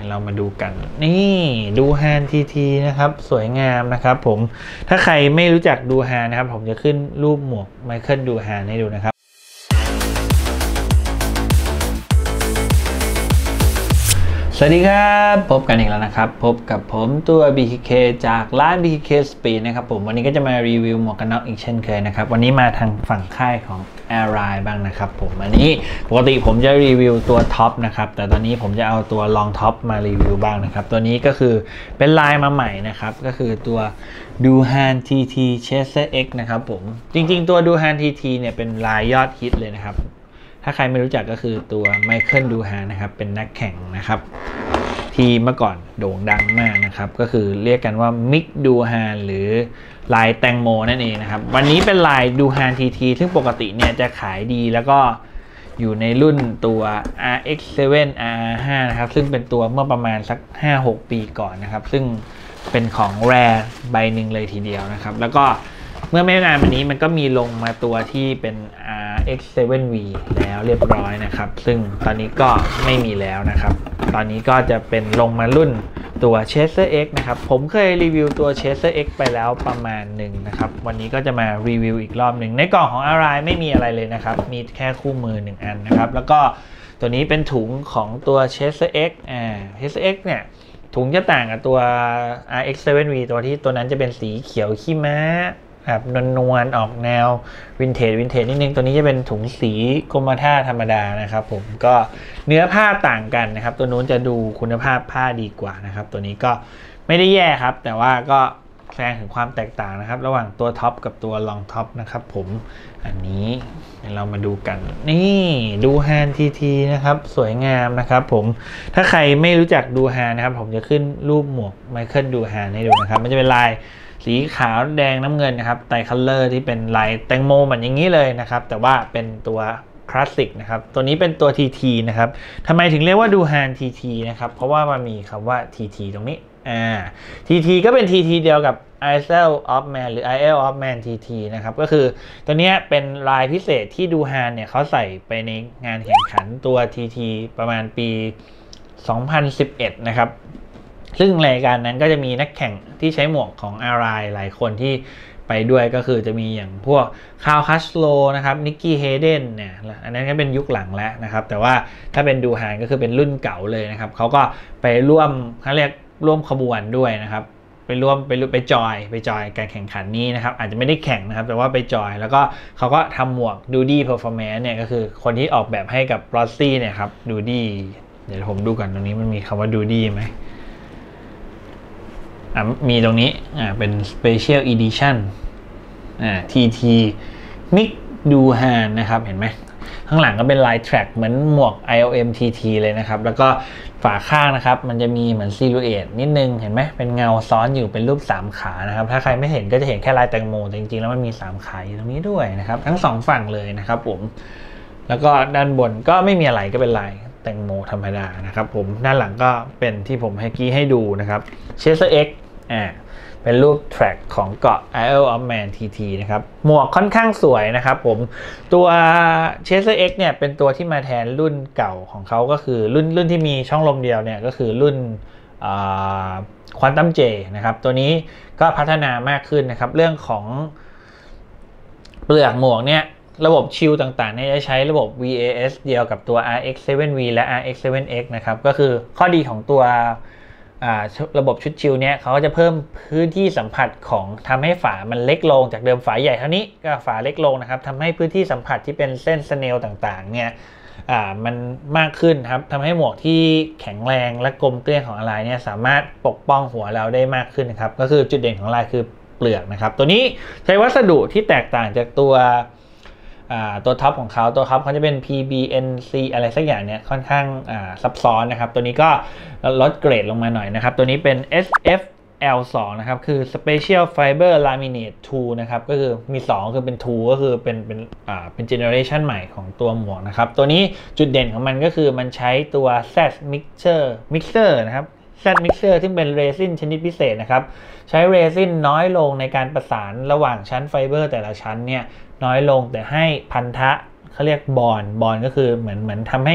เรามาดูกันนี่ดูฮานทีทีนะครับสวยงามนะครับผมถ้าใครไม่รู้จักดูฮานนะครับผมจะขึ้นรูปหมวกไมเคิลดูฮานให้ดูนะครับสวัสดีครับพบกันอีกแล้วนะครับพบกับผมตัว BKK จากร้าน BKK Speed นะครับผมวันนี้ก็จะมารีวิวหมวกกันน็อกอีกเช่นเคยนะครับวันนี้มาทางฝั่งค่ายของ Airline บ้างนะครับผมอันนี้ปกติผมจะรีวิวตัวท็อปนะครับแต่ตอนนี้ผมจะเอาตัวลองท็อปมารีวิวบ้างนะครับตัวนี้ก็คือเป็นลายมาใหม่นะครับก็คือตัว Duhan TT Chaser X นะครับผมจริงๆตัว Duhan TT เนี่ยเป็นลายยอดฮิตเลยนะครับถ้าใครไม่รู้จักก็คือตัวไมเคิลดูฮานนะครับเป็นนักแข่งนะครับที่เมื่อก่อนโด่งดังมากนะครับก็คือเรียกกันว่ามิกดูฮานหรือลายแตงโมนั่นเองนะครับวันนี้เป็นลายดูฮานทีทีซึ่งปกติเนี่ยจะขายดีแล้วก็อยู่ในรุ่นตัว RX7 R5 นะครับซึ่งเป็นตัวเมื่อประมาณสัก 5-6 ปีก่อนนะครับซึ่งเป็นของแรร์ใบหนึ่งเลยทีเดียวนะครับแล้วก็เมื่อไม่นานมานี้มันก็มีลงมาตัวที่เป็น RX7V แล้วเรียบร้อยนะครับซึ่งตอนนี้ก็ไม่มีแล้วนะครับตอนนี้ก็จะเป็นลงมารุ่นตัว Chaser X นะครับผมเคยรีวิวตัว Chaser X ไปแล้วประมาณหนึ่งนะครับวันนี้ก็จะมารีวิวอีกรอบหนึ่งในกล่องของ Arai ไม่มีอะไรเลยนะครับมีแค่คู่มือ1อันนะครับแล้วก็ตัวนี้เป็นถุงของตัว Chaser X Chaser X เนี่ยถุงจะต่างกับตัว RX7V ตัวที่ตัวนั้นจะเป็นสีเขียวขี้ม้าแบบนวลๆออกแนววินเทจนิดนึงตัวนี้จะเป็นถุงสีกรมท่าธรรมดานะครับผมก็เนื้อผ้าต่างกันนะครับตัวนู้นจะดูคุณภาพผ้าดีกว่านะครับตัวนี้ก็ไม่ได้แย่ครับแต่ว่าก็แสดงถึงความแตกต่างนะครับระหว่างตัวท็อปกับตัวลองท็อปนะครับผมอันนี้เรามาดูกันนี่ดูฮานทีทีนะครับสวยงามนะครับผมถ้าใครไม่รู้จักดูฮานนะครับผมจะขึ้นรูปหมวกไมเคิลดูฮานให้ดูนะครับมันจะเป็นลายสีขาวแดงน้ำเงินนะครับไตรคัลเลอร์ที่เป็นลายแตงโมเหมือนอย่างนี้เลยนะครับแต่ว่าเป็นตัวคลาสสิกนะครับตัวนี้เป็นตัว TT นะครับทำไมถึงเรียกว่าดูฮาน TT นะครับเพราะว่ามันมีคำว่า TT ตรงนี้TT ก็เป็น TT เดียวกับ Isle of Man หรือ Isle of Man TT นะครับก็คือตัวนี้เป็นลายพิเศษที่ดูฮานเนี่ยเขาใส่ไปในงานแข่งขันตัว TT ประมาณปี 2011 นะครับซึ่งรายการนั้นก็จะมีนักแข่งที่ใช้หมวกของ Arai หลายคนที่ไปด้วยก็คือจะมีอย่างพวกคาร์ลคัสโลนะครับนิกกี้เฮเดนเนี่ยอันนั้นก็เป็นยุคหลังแล้วนะครับแต่ว่าถ้าเป็นดูฮานก็คือเป็นรุ่นเก่าเลยนะครับเขาก็ไปร่วมเขาเรียกร่วมขบวนด้วยนะครับไปจอยการแข่งขันนี้นะครับอาจจะไม่ได้แข่งนะครับแต่ว่าไปจอยแล้วก็เขาก็ทำหมวกดูดี้เพอร์ฟอร์แมนซ์เนี่ยก็คือคนที่ออกแบบให้กับรอสซี่เนี่ยครับดูดี้เดี๋ยวผมดูก่อนตรงนี้มันมีคำว่าดูดี้ไหมมีตรงนี้เป็น Special Edition TT Mick Duhan นะครับเห็นไหมข้างหลังก็เป็นลายแทร็กเหมือนหมวก ILM TT เลยนะครับแล้วก็ฝาข้างนะครับมันจะมีเหมือนซิลูเอตนิดนึงเห็นไหมเป็นเงาซ้อนอยู่เป็นรูป3ขานะครับถ้าใครไม่เห็นก็จะเห็นแค่ลายแตงโมแต่จริงๆแล้วมันมี3ขาอยู่ตรงนี้ด้วยนะครับทั้ง2ฝั่งเลยนะครับผมแล้วก็ด้านบนก็ไม่มีอะไรก็เป็นลายแตงโมธรรมดานะครับผมด้านหลังก็เป็นที่ผมให้ดูนะครับ Chaser Xเป็นรูปแทร็กของเกาะ Isle of Man TT นะครับหมวกค่อนข้างสวยนะครับผมตัว Chaser X เนี่ยเป็นตัวที่มาแทนรุ่นเก่าของเขาก็คือรุ่นที่มีช่องลมเดียวเนี่ยก็คือรุ่นQuantum J นะครับตัวนี้ก็พัฒนามากขึ้นนะครับเรื่องของเปลือกหมวกเนี่ยระบบชิลต่างๆเนี่ยจะใช้ระบบ VAS เดียวกับตัว RX7V และ RX7X นะครับก็คือข้อดีของตัวระบบชุดชิลเนี่ยเขาจะเพิ่มพื้นที่สัมผัสของทำให้ฝามันเล็กลงจากเดิมฝาใหญ่เท่านี้ก็ฝาเล็กลงนะครับทำให้พื้นที่สัมผัสที่เป็นเส้นสเนลต่างๆเนี่ยมันมากขึ้นครับทำให้หมวกที่แข็งแรงและกลมเกลี้ยงของAraiเนี่ยสามารถปกป้องหัวเราได้มากขึ้นนะครับก็คือจุดเด่นของAraiคือเปลือกนะครับตัวนี้ใช้วัสดุที่แตกต่างจากตัวท็อปของเขาตัวท็อปเขาจะเป็น PBNC อะไรสักอย่างเนี่ยค่อนข้างซับซ้อนนะครับตัวนี้ก็ลดเกรดลงมาหน่อยนะครับตัวนี้เป็น SFL2 นะครับคือ Special Fiber Laminate 2 นะครับก็คือมี2คือเป็น 2 ก็คือเป็นเจเนอเรชันใหม่ของตัวหมวกนะครับตัวนี้จุดเด่นของมันก็คือมันใช้ตัว Z Mixer นะครับ Z Mixer ที่เป็นเรซินชนิดพิเศษนะครับใช้เรซินน้อยลงในการประสานระหว่างชั้นไฟเบอร์แต่ละชั้นเนี่ยน้อยลงแต่ให้พันธะเขาเรียกบอนก็คือเหมือนทำให้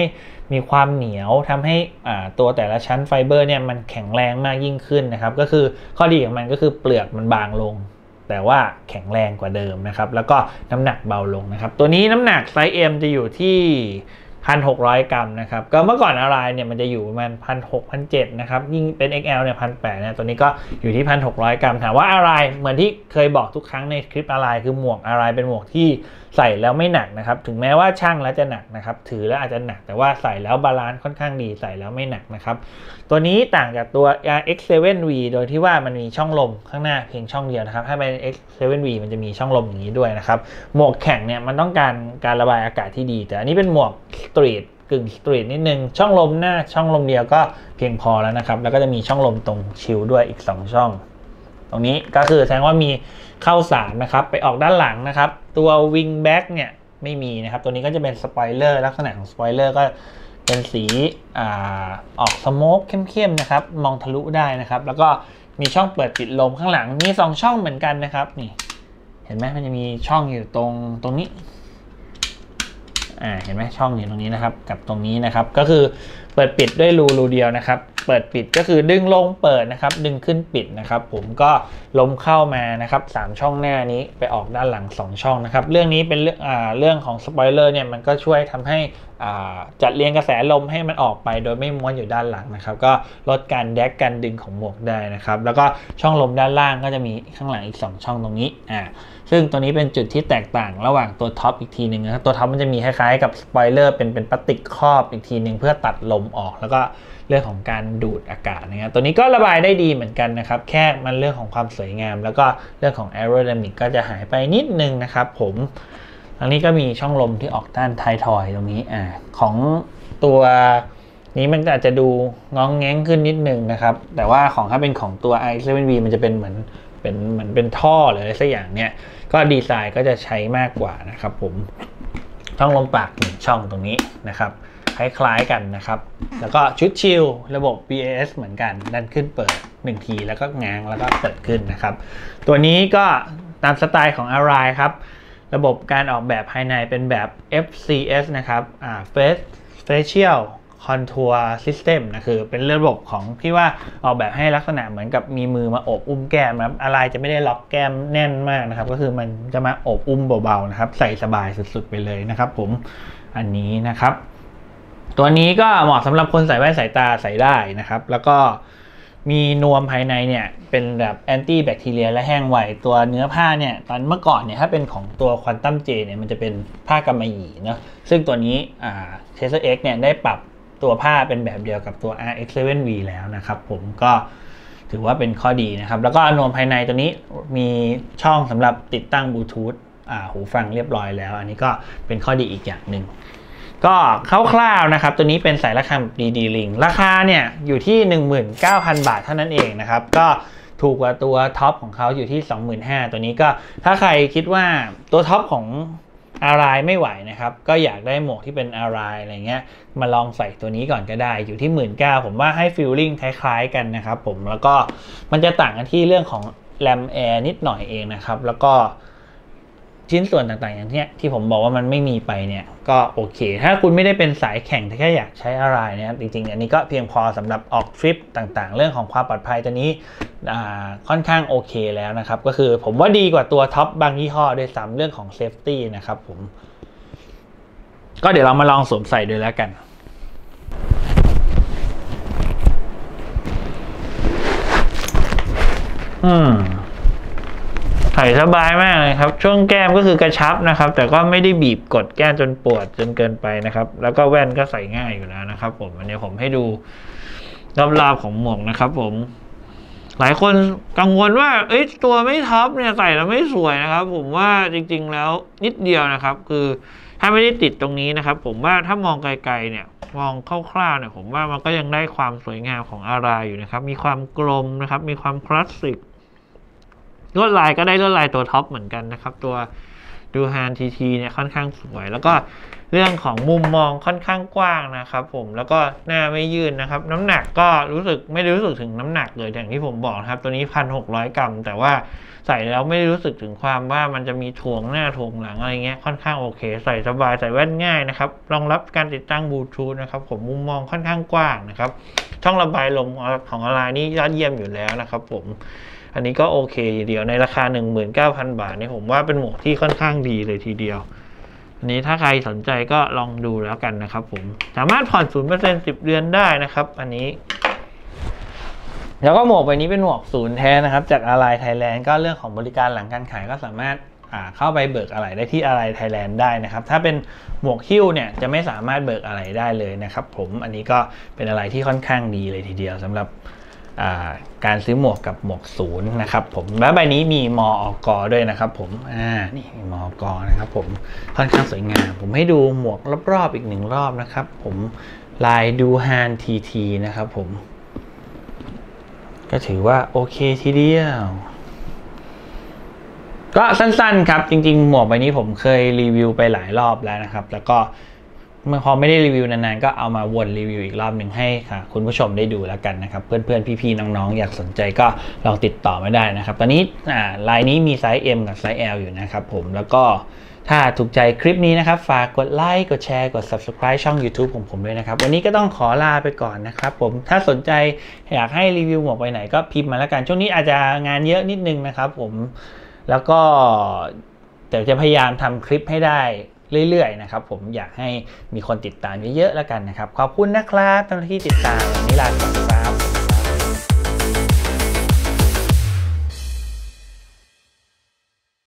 มีความเหนียวทำให้ตัวแต่ละชั้นไฟเบอร์เนี่ยมันแข็งแรงมากยิ่งขึ้นนะครับก็คือข้อดีของมันก็คือเปลือกมันบางลงแต่ว่าแข็งแรงกว่าเดิมนะครับแล้วก็น้ำหนักเบาลงนะครับตัวนี้น้ำหนักไซส์ M จะอยู่ที่1,600 กรัมนะครับก็เมื่อก่อนอะไรเนี่ยมันจะอยู่ประมาณ1,600-1,700นะครับยิ่งเป็น XL เนี่ย1,800นะตัวนี้ก็อยู่ที่1,600 กรัมถามว่าอะไรเหมือนที่เคยบอกทุกครั้งในคลิปอะไรคือหมวกอะไรเป็นหมวกที่ใส่แล้วไม่หนักนะครับถึงแม้ว่าช่างแล้วจะหนักนะครับถือแล้วอาจจะหนักแต่ว่าใส่แล้วบาลานซ์ค่อนข้างดีใส่แล้วไม่หนักนะครับตัวนี้ต่างจากตัว X7V โดยที่ว่ามันมีช่องลมข้างหน้าเพียงช่องเดียวนะครับถ้าเป็น X7V มันจะมีช่องลมอย่างนี้ด้วยนะครับหมวกแข่งเนี่ยมันต้องการระบายอากาศที่ดีแต่อันนี้เป็นหมวกสตรีทกึ่งสตรีทนิดนึงช่องลมหน้าช่องลมเดียวก็เพียงพอแล้วนะครับแล้วก็จะมีช่องลมตรงชิลด้วยอีก2ช่องตรงนี้ก็คือแสดงว่ามีเข้า3นะครับไปออกด้านหลังนะครับตัววิงแบ็กเนี่ยไม่มีนะครับตัวนี้ก็จะเป็นสปอยเลอร์ลักษณะของสปอยเลอร์ก็เป็นสีออกสโมกเข้มๆนะครับมองทะลุได้นะครับแล้วก็มีช่องเปิดปิดลมข้างหลังมี2ช่องเหมือนกันนะครับนี่เห็นไหมมันจะมีช่องอยู่ตรงนี้เห็นไหมช่องอยู่ตรงนี้นะครับกับตรงนี้นะครับก็คือเปิดปิดด้วยรูเดียวนะครับเปิดปิดก็คือดึงลงเปิดนะครับดึงขึ้นปิดนะครับผมก็ลมเข้ามานะครับ3ช่องหน้านี้ไปออกด้านหลัง2ช่องนะครับเรื่องนี้เป็นเรื่องของสปอยเลอร์เนี่ยมันก็ช่วยทำให้จัดเรียงกระแสลมให้มันออกไปโดยไม่ม้วนอยู่ด้านหลังนะครับก็ลดการแดกการดึงของหมวกได้นะครับแล้วก็ช่องลมด้านล่างก็จะมีข้างหลังอีก2ช่องตรงนี้ซึ่งตัวนี้เป็นจุดที่แตกต่างระหว่างตัวท็อปอีกทีหนึ่งนะครับตัวท็อปมันจะมีคล้ายๆกับสปอยเลอร์เป็นพลาสติกครอบอีกทีหนึ่งเพื่อตัดลมออกแล้วก็เรื่องของการดูดอากาศนะครับตัวนี้ก็ระบายได้ดีเหมือนกันนะครับแค่มันเรื่องของความสวยงามแล้วก็เรื่องของแอโรไดนามิกก็จะหายไปนิดนึงนะครับผมอันนี้ก็มีช่องลมที่ออกด้านท้ายทอยตรงนี้ของตัวนี้มันอาจจะดูง้องแง้งขึ้นนิดนึงนะครับแต่ว่าถ้าเป็นของตัว i7V มันจะเป็นเหมือนเป็นท่อหรืออะไรสักอย่างเนี่ยก็ดีไซน์ก็จะใช้มากกว่านะครับผมช่องลมปาก1ช่องตรงนี้นะครับคล้ายๆกันนะครับแล้วก็ชุดชิลระบบ BAS เหมือนกันดันขึ้นเปิด1ทีแล้วก็ง้างแล้วก็เปิดขึ้นนะครับตัวนี้ก็ตามสไตล์ของ Arai ครับระบบการออกแบบภายในเป็นแบบ FCS นะครับFacial Contour System นะคือเป็นระบบของที่ว่าออกแบบให้ลักษณะเหมือนกับมีมือมาโอบอุ้มแก้มนะครับอะไรจะไม่ได้ล็อกแก้มแน่นมากนะครับก็คือมันจะมาโอบอุ้มเบาๆนะครับใส่สบายสุดๆไปเลยนะครับผมอันนี้นะครับตัวนี้ก็เหมาะสำหรับคนใส่แว่นสายตาใส่ได้นะครับแล้วก็มีนวมภายในเนี่ยเป็นแบบแอนตี้แบคทีเรียและแห้งไวตัวเนื้อผ้าเนี่ยตอนเมื่อก่อนเนี่ยถ้าเป็นของตัวควอนตัมเจเนี่ยมันจะเป็นผ้ากำมะหยี่เนาะซึ่งตัวนี้Chaser X เนี่ยได้ปรับตัวผ้าเป็นแบบเดียวกับตัว RX7V แล้วนะครับผมก็ถือว่าเป็นข้อดีนะครับแล้วก็นวมภายในตัวนี้มีช่องสำหรับติดตั้งบลูทูธหูฟังเรียบร้อยแล้วอันนี้ก็เป็นข้อดีอีกอย่างหนึ่งก็คร่าวๆนะครับตัวนี้เป็นสายระฆัง DD-Link ราคาเนี่ยอยู่ที่ 19,000 บาทเท่านั้นเองนะครับก็ถูกกว่าตัวท็อปของเขาอยู่ที่ 25,000 ตัวนี้ก็ถ้าใครคิดว่าตัวท็อปของArai ไม่ไหวนะครับก็อยากได้หมวกที่เป็น Arai อะไรเงี้ยมาลองใส่ตัวนี้ก่อนก็ได้อยู่ที่ 19,000 ผมว่าให้ฟีลลิ่งคล้ายๆกันนะครับผมแล้วก็มันจะต่างกันที่เรื่องของแรมแอร์นิดหน่อยเองนะครับแล้วก็ชิ้นส่วนต่างๆอย่างที่ผมบอกว่ามันไม่มีไปเนี่ยก็โอเคถ้าคุณไม่ได้เป็นสายแข่งแต่แค่อยากใช้อะไรเนี่ยจริงๆอันนี้ก็เพียงพอสำหรับออกทริปต่างๆเรื่องของความปลอดภัยตัวนี้ค่อนข้างโอเคแล้วนะครับก็คือผมว่าดีกว่าตัวท็อปบางยี่ห้อด้วยซ้ำเรื่องของเซฟตี้นะครับผมก็เดี๋ยวเรามาลองสวมใส่ดูแล้วกันใส่สบายมากเลยครับช่วงแก้มก็คือกระชับนะครับแต่ก็ไม่ได้บีบกดแก้มจนปวดจนเกินไปนะครับแล้วก็แว่นก็ใส่ง่ายอยู่แล้วนะครับผมอันนี้ผมให้ดูรอบๆของหมวกนะครับผมหลายคนกังวลว่าตัวไม่ท็อปเนี่ยใส่แล้วไม่สวยนะครับผมว่าจริงๆแล้วนิดเดียวนะครับคือถ้าไม่ได้ติดตรงนี้นะครับผมว่าถ้ามองไกลๆเนี่ยมองคร่าวๆเนี่ยผมว่ามันก็ยังได้ความสวยงามของAraiอยู่นะครับมีความกลมนะครับมีความคลาสสิกลวดลายก็ได้ลวดลายตัวท็อปเหมือนกันนะครับตัวดูฮานทีทีเนี่ยค่อนข้างสวยแล้วก็เรื่องของมุมมองค่อนข้างกว้างนะครับผมแล้วก็หน้าไม่ยืดนะครับน้ำหนักก็ไม่ได้รู้สึกถึงน้ำหนักเลยอย่างที่ผมบอกครับตัวนี้ 1,600 กรัมแต่ว่าใส่แล้วไม่ได้รู้สึกถึงความว่ามันจะมีถ่วงหน้าถ่วงหลังอะไรเงี้ยค่อนข้างโอเคใส่สบายใส่แว่นง่ายนะครับรองรับการติดตั้งบลูทูธนะครับผมมุมมองค่อนข้างกว้างนะครับช่องระบายลมของอะไรนี่ยอดเยี่ยมอยู่แล้วนะครับผมอันนี้ก็โอเคทีเดียวในราคา 19,000 บาทนี่ผมว่าเป็นหมวกที่ค่อนข้างดีเลยทีเดียวอันนี้ถ้าใครสนใจก็ลองดูแล้วกันนะครับผมสามารถผ่อน 0% 10 เดือนได้นะครับอันนี้แล้วก็หมวกใบนี้เป็นหมวกศูนย์แท้นะครับจากอะไรไทยแลนด์ก็เรื่องของบริการหลังการขายก็สามารถเข้าไปเบิกอะไรได้ที่อะไรไทยแลนด์ได้นะครับถ้าเป็นหมวกฮิ้วเนี่ยจะไม่สามารถเบิกอะไรได้เลยนะครับผมอันนี้ก็เป็นอะไรที่ค่อนข้างดีเลยทีเดียวสำหรับการซื้อหมวกกับหมวกศูนย์นะครับผมและใบนี้มีมอกด้วยนะครับผมนี่มีมอกนะครับผมค่อนข้างสวยงามผมให้ดูหมวกรอบๆอีก1 รอบนะครับผมลายดูฮานทีทีนะครับผมก็ถือว่าโอเคทีเดียวก็สั้นๆครับจริงๆหมวกใบนี้ผมเคยรีวิวไปหลายรอบแล้วนะครับแล้วก็พอไม่ได้รีวิวนานๆก็เอามาวนรีวิวอีกรอบหนึ่งให้คุณผู้ชมได้ดูแล้วกันนะครับเพื่อนๆพี่ๆน้องๆอยากสนใจก็ลองติดต่อมาได้นะครับตอนนี้ลายนี้มีไซส์ M กับไซส์ L อยู่นะครับผมแล้วก็ถ้าถูกใจคลิปนี้นะครับฝากกดไลค์กดแชร์กด Subscribe ช่อง YouTube ของผมด้วยนะครับวันนี้ก็ต้องขอลาไปก่อนนะครับผมถ้าสนใจอยากให้รีวิวหมวกไปไหนก็พิมพ์มาแล้วกันช่วงนี้อาจจะงานเยอะนิดนึงนะครับผมแล้วก็แต่จะพยายามทำคลิปให้ได้เรื่อยๆนะครับผมอยากให้มีคนติดตามเยอะๆแล้วกันนะครับขอบคุณนะครับที่ติดตามวันนี้ลาไปก่อน